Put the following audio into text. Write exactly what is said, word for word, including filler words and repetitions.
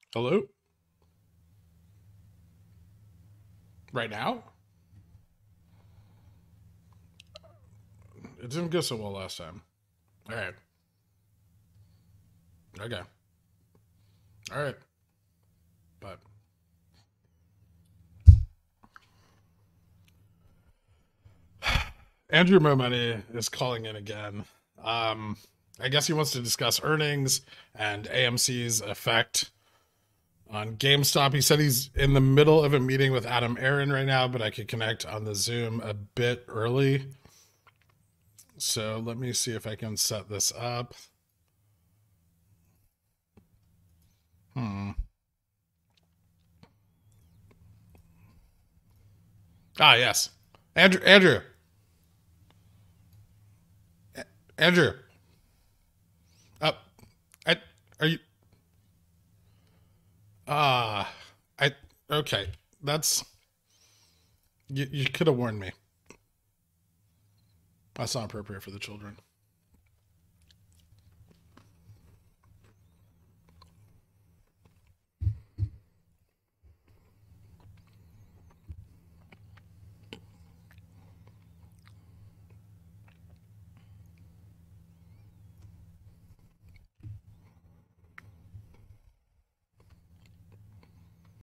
Hello? Right now? It didn't go so well last time. All right. Okay. All right. But Andrew Momeney is calling in again. Um, I guess he wants to discuss earnings and A M C's effect on GameStop. He said he's in the middle of a meeting with Adam Aaron right now, but I could connect on the Zoom a bit early. So let me see if I can set this up. Hmm. Ah, yes. Andrew, Andrew, Andrew. Up. Uh, I, are you? Ah, uh, I. Okay, that's. You, you could have warned me. That's not appropriate for the children.